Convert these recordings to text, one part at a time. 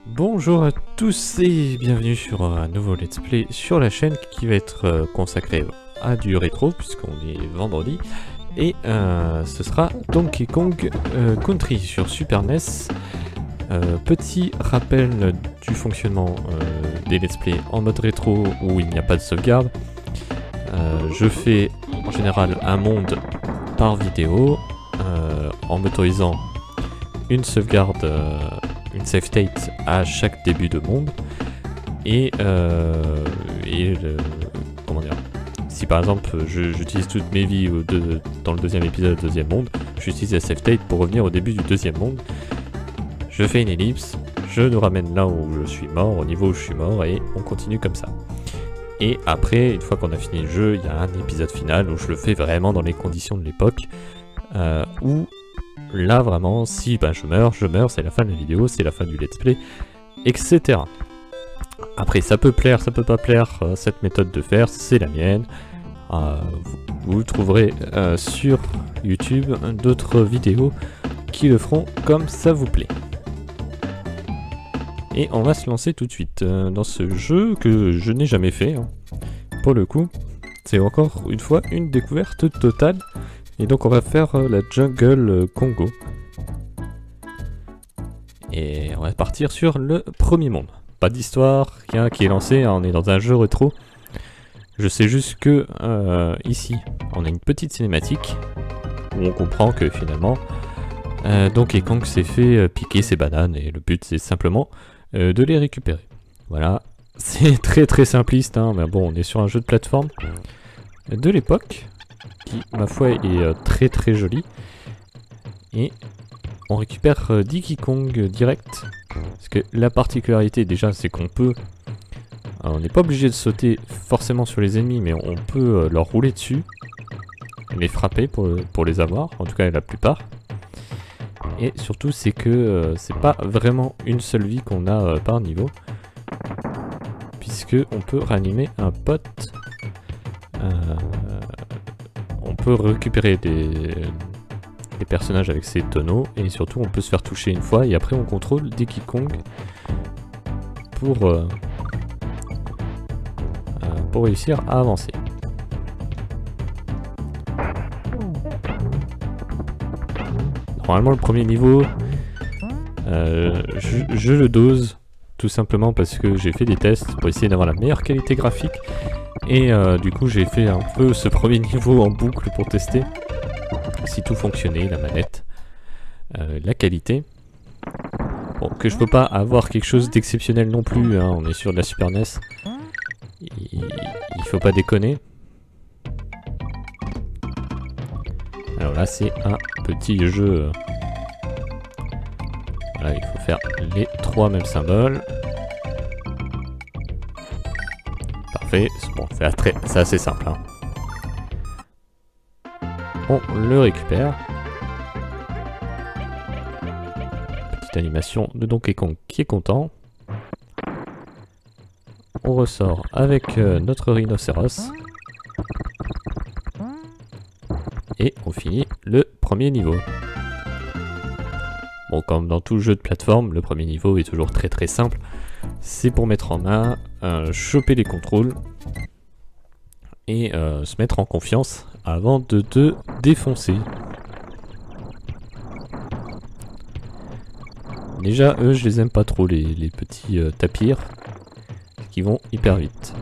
Bonjour à tous et bienvenue sur un nouveau let's play sur la chaîne qui va être consacré à du rétro puisqu'on est vendredi et ce sera Donkey Kong Country sur Super NES. Petit rappel du fonctionnement des let's play en mode rétro où il n'y a pas de sauvegarde. Je fais en général un monde par vidéo en m'autorisant une sauvegarde, une save state à chaque début de monde et comment dire, si par exemple j'utilise toutes mes vies dans le deuxième épisode, deuxième monde, j'utilise la save state pour revenir au début du deuxième monde. Je fais une ellipse, je nous ramène là où je suis mort, au niveau où je suis mort, et on continue comme ça. Et après, une fois qu'on a fini le jeu, il y a un épisode final où je le fais vraiment dans les conditions de l'époque, où là vraiment, si je meurs, c'est la fin de la vidéo, c'est la fin du let's play, etc. Après, ça peut plaire, ça peut pas plaire, cette méthode de faire, c'est la mienne. Vous trouverez sur YouTube d'autres vidéos qui le feront comme ça vous plaît. Et on va se lancer tout de suite dans ce jeu que je n'ai jamais fait. Pour le coup, c'est encore une fois une découverte totale. Et donc on va faire la Jungle Congo. Et on va partir sur le premier monde. Pas d'histoire, rien qui est lancé, on est dans un jeu rétro. Je sais juste que ici, on a une petite cinématique où on comprend que finalement Donkey Kong s'est fait piquer ses bananes et le but c'est simplement de les récupérer. Voilà, c'est très simpliste, mais bon, on est sur un jeu de plateforme de l'époque qui, ma foi, est très joli. Et on récupère Diddy Kong direct. Parce que la particularité déjà, c'est qu'on peut... on n'est pas obligé de sauter forcément sur les ennemis, mais on peut leur rouler dessus. Et les frapper pour les avoir, en tout cas la plupart. Et surtout, c'est que c'est pas vraiment une seule vie qu'on a par niveau. Puisque on peut ranimer un pote. On peut récupérer des personnages avec ces tonneaux. Et surtout, on peut se faire toucher une fois. Et après, on contrôle Diddy Kong pour réussir à avancer. Normalement le premier niveau, je le dose tout simplement parce que j'ai fait des tests pour essayer d'avoir la meilleure qualité graphique et du coup j'ai fait un peu ce premier niveau en boucle pour tester si tout fonctionnait, la manette, la qualité. Bon, que je peux pas avoir quelque chose d'exceptionnel non plus, on est sur de la Super NES, il faut pas déconner. Alors là c'est un petit jeu. Voilà, il faut faire les trois mêmes symboles. Parfait. Bon, c'est assez simple. On le récupère. Petite animation de Donkey Kong qui est content. On ressort avec notre rhinocéros. Et on finit le premier niveau. Bon, comme dans tout jeu de plateforme, le premier niveau est toujours très simple. C'est pour mettre en main, choper les contrôles et se mettre en confiance avant de te défoncer. Déjà, eux, je les aime pas trop, les petits tapirs qui vont hyper vite.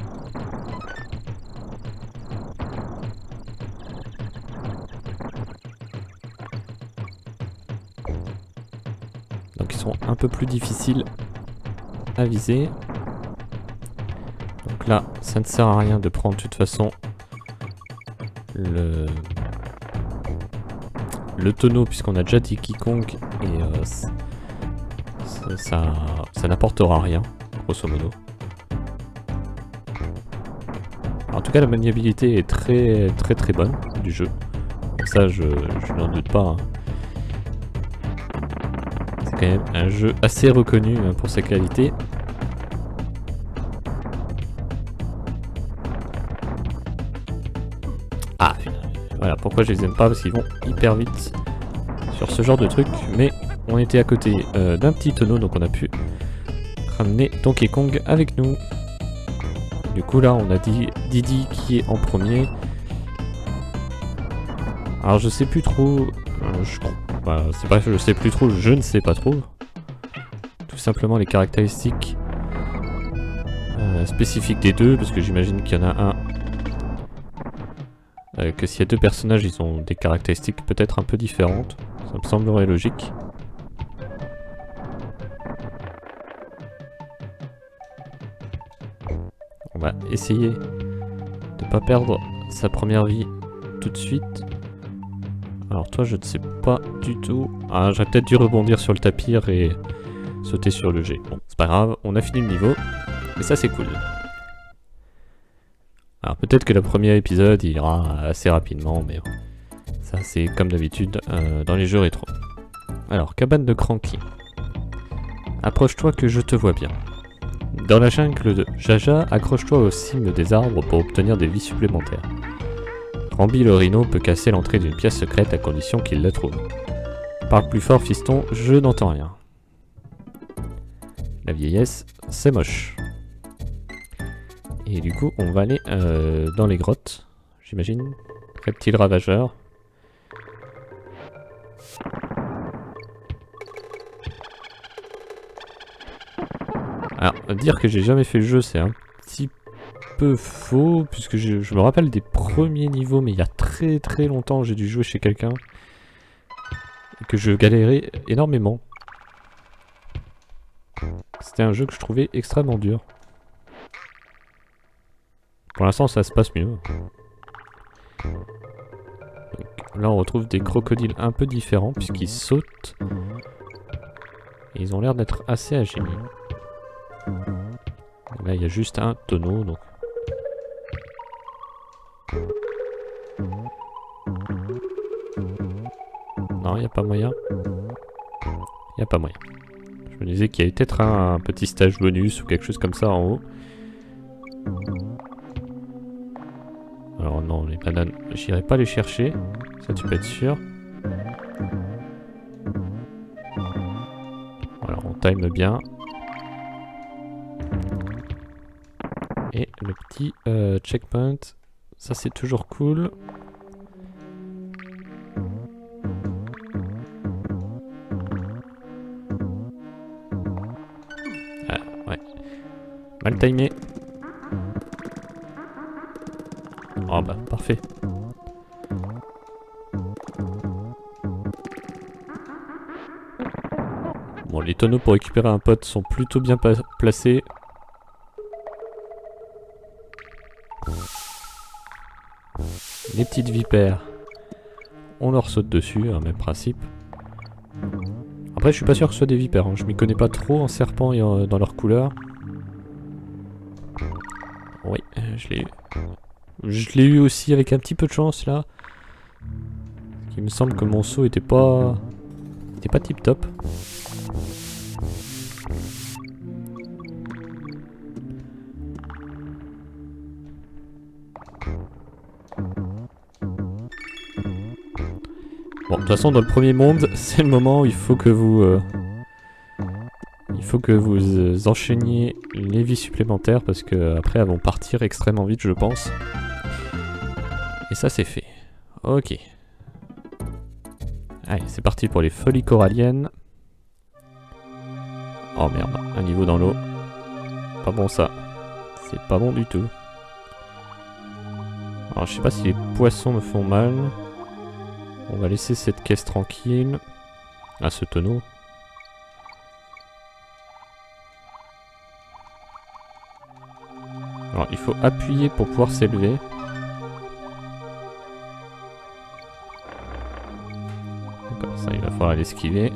Donc ils sont un peu plus difficiles à viser. Donc là, ça ne sert à rien de prendre de toute façon le tonneau puisqu'on a déjà Diddy Kong et ça n'apportera rien, grosso modo. En tout cas, la maniabilité est très bonne du jeu. Donc ça, je n'en doute pas. C'est quand même un jeu assez reconnu pour sa qualité. Ah, voilà pourquoi je les aime pas, parce qu'ils vont hyper vite sur ce genre de truc. Mais on était à côté d'un petit tonneau, donc on a pu ramener Donkey Kong avec nous. Du coup là on a dit Didi qui est en premier. Alors je sais plus trop, c'est pas que je sais plus trop, je ne sais pas trop. Tout simplement les caractéristiques spécifiques des deux, parce que j'imagine qu'il y en a un... que s'il y a deux personnages, ils ont des caractéristiques peut-être un peu différentes. Ça me semblerait logique. On va essayer de pas perdre sa première vie tout de suite. Alors toi je ne sais pas du tout. Ah, j'aurais peut-être dû rebondir sur le tapis et sauter sur le jet. Bon, c'est pas grave, on a fini le niveau. Et ça c'est cool. Alors peut-être que le premier épisode il ira assez rapidement, mais bon. Ça c'est comme d'habitude dans les jeux rétro. Alors, cabane de Cranky. Approche-toi que je te vois bien. Dans la jungle de Jaja, accroche-toi aux cimes des arbres pour obtenir des vies supplémentaires. Rambi le rhino peut casser l'entrée d'une pièce secrète à condition qu'il la trouve. Parle plus fort, fiston, je n'entends rien. La vieillesse, c'est moche. Et du coup, on va aller dans les grottes, j'imagine. Reptile ravageur. Alors, dire que j'ai jamais fait le jeu, c'est un petit peu faux, puisque je me rappelle des premiers niveaux, mais il y a très longtemps, j'ai dû jouer chez quelqu'un, et que je galérais énormément. C'était un jeu que je trouvais extrêmement dur. Pour l'instant, ça se passe mieux. Donc, là, on retrouve des crocodiles un peu différents, puisqu'ils sautent. Et ils ont l'air d'être assez agiles. Là, il y a juste un tonneau, donc... Non, il n'y a pas moyen. Il n'y a pas moyen. Je me disais qu'il y avait peut-être un petit stage bonus ou quelque chose comme ça en haut. Alors non, les bananes, j'irai pas les chercher. Ça, tu peux être sûr. Alors, on time bien. Et le petit checkpoint, ça c'est toujours cool. Ah, ouais. Mal timé. Oh bah, parfait. Bon, les tonneaux pour récupérer un pote sont plutôt bien placés. Les petites vipères, on leur saute dessus, hein, même principe. Après, je suis pas sûr que ce soit des vipères, hein. Je m'y connais pas trop en serpent et dans leur couleur. Oui, je l'ai eu. Je l'ai eu aussi avec un petit peu de chance là. Il me semble que mon saut était pas tip top. Bon, de toute façon, dans le premier monde, c'est le moment où il faut que vous enchaîniez les vies supplémentaires parce que après elles vont partir extrêmement vite, je pense. Et ça, c'est fait. Ok. Allez, c'est parti pour les folies coralliennes. Oh merde, un niveau dans l'eau. Pas bon ça. C'est pas bon du tout. Alors, je sais pas si les poissons me font mal. On va laisser cette caisse tranquille. Ah, ce tonneau. Alors, il faut appuyer pour pouvoir s'élever. D'accord, ça, il va falloir l'esquiver.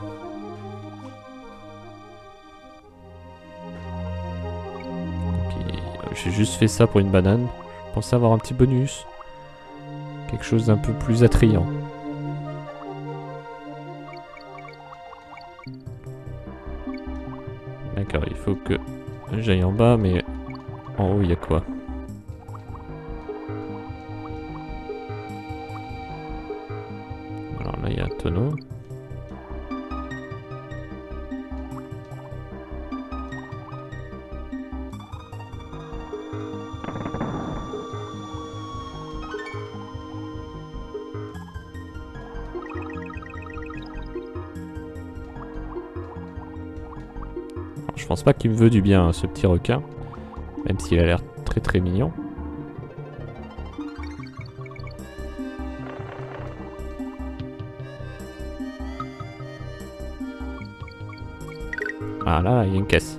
J'ai juste fait ça pour une banane. Je pensais avoir un petit bonus. Quelque chose d'un peu plus attrayant. D'accord, il faut que j'aille en bas, mais en haut, il y a quoi? Alors là, il y a un tonneau. Je pense pas qu'il me veut du bien, hein, ce petit requin. Même s'il a l'air très très mignon. Ah là, il y a une caisse.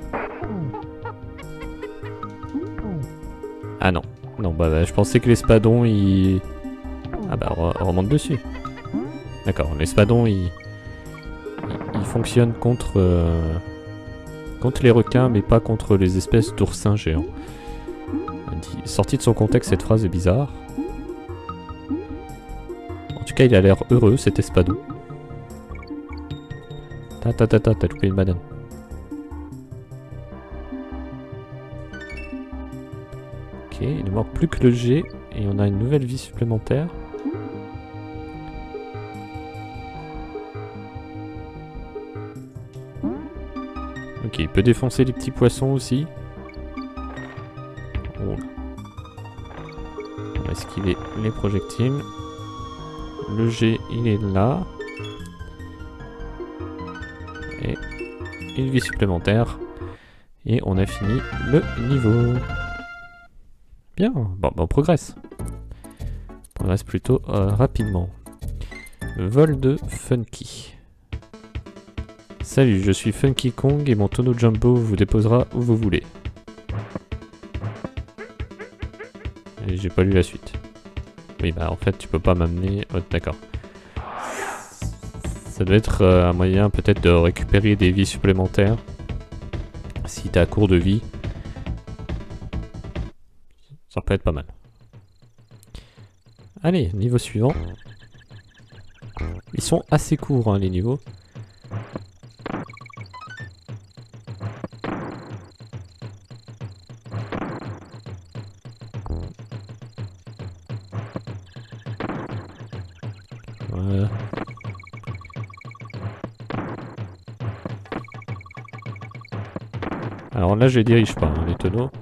Ah non. Non, bah je pensais que l'espadon, il... Ah bah, on remonte dessus. D'accord, l'espadon, il fonctionne contre les requins, mais pas contre les espèces d'oursins géants. Sorti de son contexte, cette phrase est bizarre. En tout cas, il a l'air heureux, cet espadon. T'as loupé une banane. Ok, il ne manque plus que le G, et on a une nouvelle vie supplémentaire. Ok, il peut défoncer les petits poissons aussi. Oh. On va esquiver les projectiles. Le G, il est là. Et une vie supplémentaire. Et on a fini le niveau. Bien, bon, on progresse. On progresse plutôt rapidement. Vol de Funky. Salut, je suis Funky Kong et mon tonneau Jumbo vous déposera où vous voulez. Et j'ai pas lu la suite. Oui, bah en fait tu peux pas m'amener... Oh, d'accord. Ça doit être un moyen peut-être de récupérer des vies supplémentaires. Si t'es à court de vie. Ça peut être pas mal. Allez, niveau suivant. Ils sont assez courts hein, les niveaux. Voilà. Alors là je les dirige pas, hein, les tonneaux.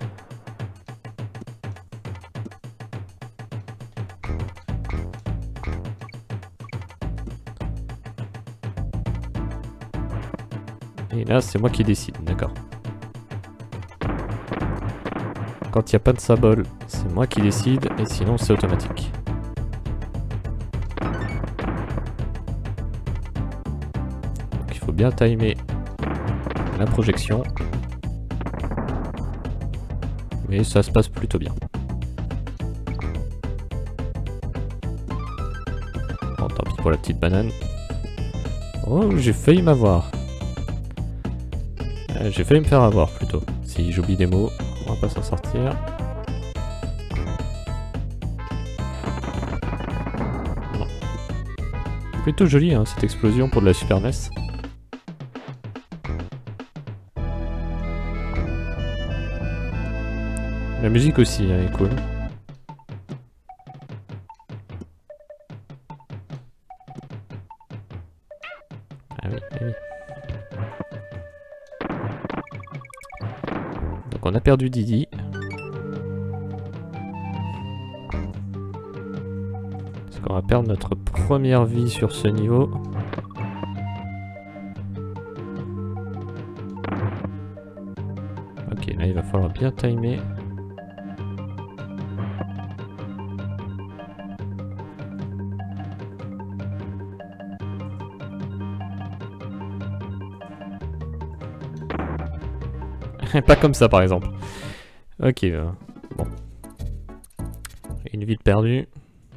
Et là c'est moi qui décide, d'accord. Quand il n'y a pas de symbole, c'est moi qui décide, et sinon c'est automatique. Donc il faut bien timer la projection. Mais ça se passe plutôt bien. Bon, tant pis pour la petite banane. Oh, j'ai failli m'avoir. J'ai failli me faire avoir plutôt. Si j'oublie des mots, on va pas s'en sortir. Non. Plutôt joli hein, cette explosion pour de la Super NES. La musique aussi elle est cool. Ah oui, ah oui. Donc on a perdu Didi. Est-ce qu'on va perdre notre première vie sur ce niveau? Ok, là il va falloir bien timer. Pas comme ça par exemple. Ok, bon. Une vie de perdue.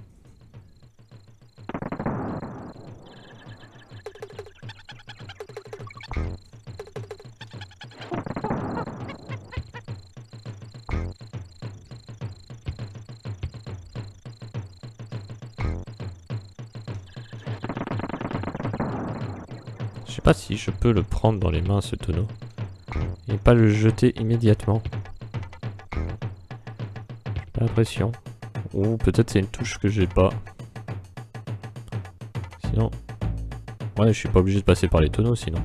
Je sais pas si je peux le prendre dans les mains ce tonneau. Et pas le jeter immédiatement. J'ai pas l'impression. Ou peut-être c'est une touche que j'ai pas. Sinon... Ouais, je suis pas obligé de passer par les tonneaux sinon.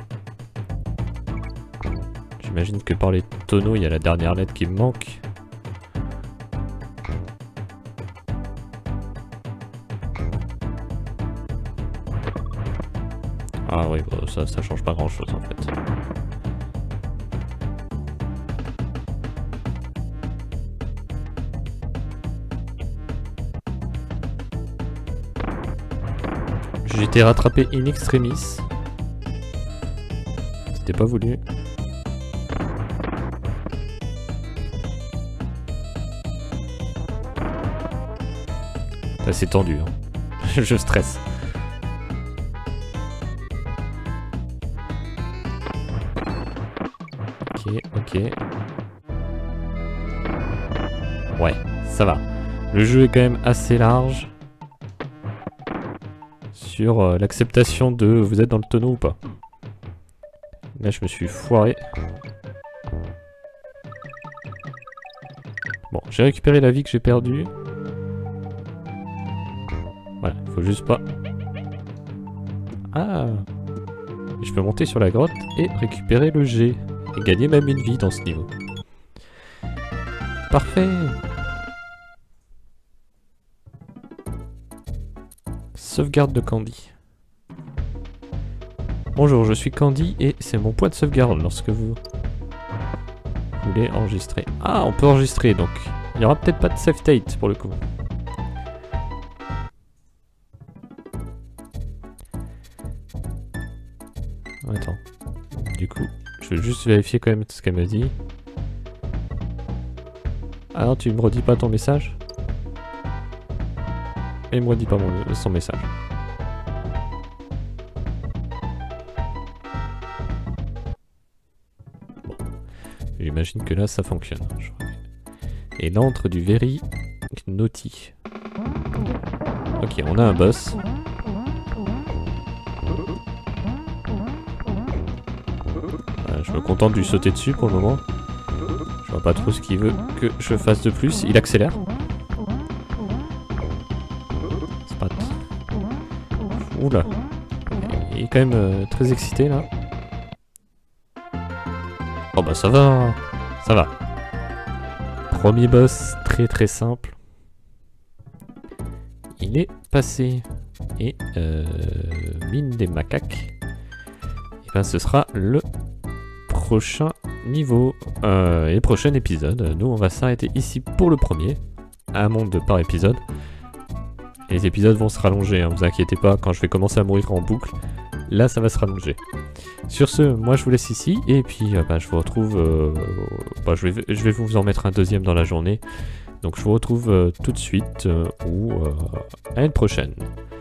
J'imagine que par les tonneaux, il y a la dernière lettre qui me manque. Ah oui, bah, ça change pas grand chose en fait. J'ai été rattrapé in extremis. C'était pas voulu. C'est tendu, hein. Je stresse. Ok, ok. Ouais, ça va. Le jeu est quand même assez large sur l'acceptation de vous êtes dans le tonneau ou pas. Là, je me suis foiré. Bon, j'ai récupéré la vie que j'ai perdue. Voilà, faut juste pas... Ah! Je peux monter sur la grotte et récupérer le G. Et gagner même une vie dans ce niveau. Parfait! Sauvegarde de Candy. Bonjour, je suis Candy et c'est mon point de sauvegarde lorsque vous voulez enregistrer. Ah, on peut enregistrer donc. Il n'y aura peut-être pas de save state pour le coup. Attends. Du coup, je veux juste vérifier quand même ce qu'elle me dit. Ah non, tu me redis pas ton message? Et me redis pas son message. Bon. J'imagine que là, ça fonctionne. Et l'antre du Very Naughty. Ok, on a un boss. Je me contente de lui sauter dessus pour le moment. Je vois pas trop ce qu'il veut que je fasse de plus. Il accélère. Sprat. Oula. Il est quand même très excité là. Oh bah ça va. Ça va. Premier boss très très simple. Il est passé. Et mine des macaques. Et ben ce sera le prochain niveau et prochain épisode. Nous on va s'arrêter ici pour le premier. Un monde par épisode. Et les épisodes vont se rallonger, hein, vous inquiétez pas, quand je vais commencer à mourir en boucle, là ça va se rallonger. Sur ce, moi je vous laisse ici, et puis je vous retrouve... je vais vous en mettre un deuxième dans la journée. Donc je vous retrouve tout de suite, ou à une prochaine.